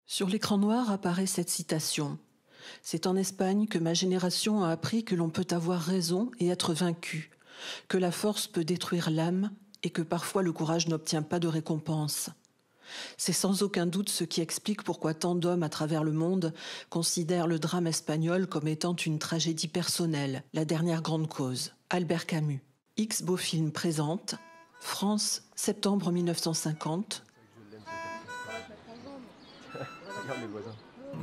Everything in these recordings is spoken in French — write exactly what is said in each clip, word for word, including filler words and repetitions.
Sur l'écran noir apparaît cette citation. C'est en Espagne que ma génération a appris que l'on peut avoir raison et être vaincu, que la force peut détruire l'âme et que parfois le courage n'obtient pas de récompense. C'est sans aucun doute ce qui explique pourquoi tant d'hommes à travers le monde considèrent le drame espagnol comme étant une tragédie personnelle, la dernière grande cause. Albert Camus. X-Beau Film présente France, septembre mille neuf cent cinquante. Regarde les voisins.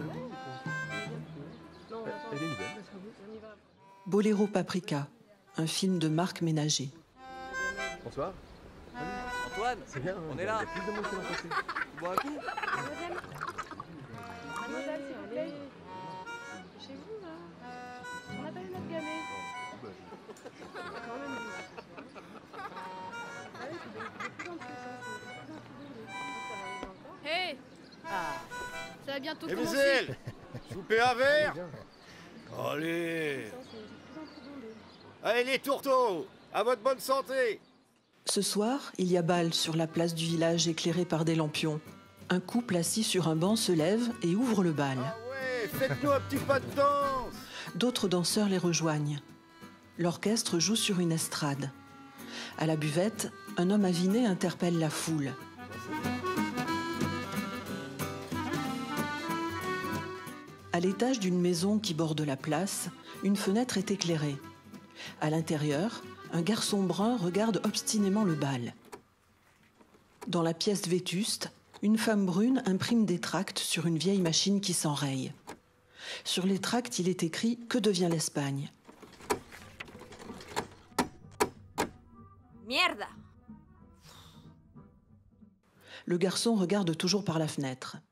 Elle est nouvelle. Boléro Paprika, un film de Marc Ménager. Bonsoir. Antoine, C'est bien, on il y est a- là. Il y a plus de monde qui l'ont passé. Tu bois un coup? Mademoiselle, s'il vous plaît. Chez vous, là. On appelle notre galet. Quand même. Ah oui, c'est de de plus en plus, hein, c'est de plus en plus de- Ça va Hé Ça va bientôt Eh commencer. Michel, je vous paie un verre. Bien. Allez, Ça, c'est de plus en plus bondé. allez les tourteaux, à votre bonne santé. Ce soir, il y a bal sur la place du village éclairée par des lampions. Un couple assis sur un banc se lève et ouvre le bal. Ah ouais, faites-nous un petit pas de danse. D'autres danseurs les rejoignent. L'orchestre joue sur une estrade. À la buvette, un homme aviné interpelle la foule. À l'étage d'une maison qui borde la place, une fenêtre est éclairée. À l'intérieur, un garçon brun regarde obstinément le bal. Dans la pièce vétuste, une femme brune imprime des tracts sur une vieille machine qui s'enraye. Sur les tracts, il est écrit « Que devient l'Espagne ?» Mierda. Le garçon regarde toujours par la fenêtre.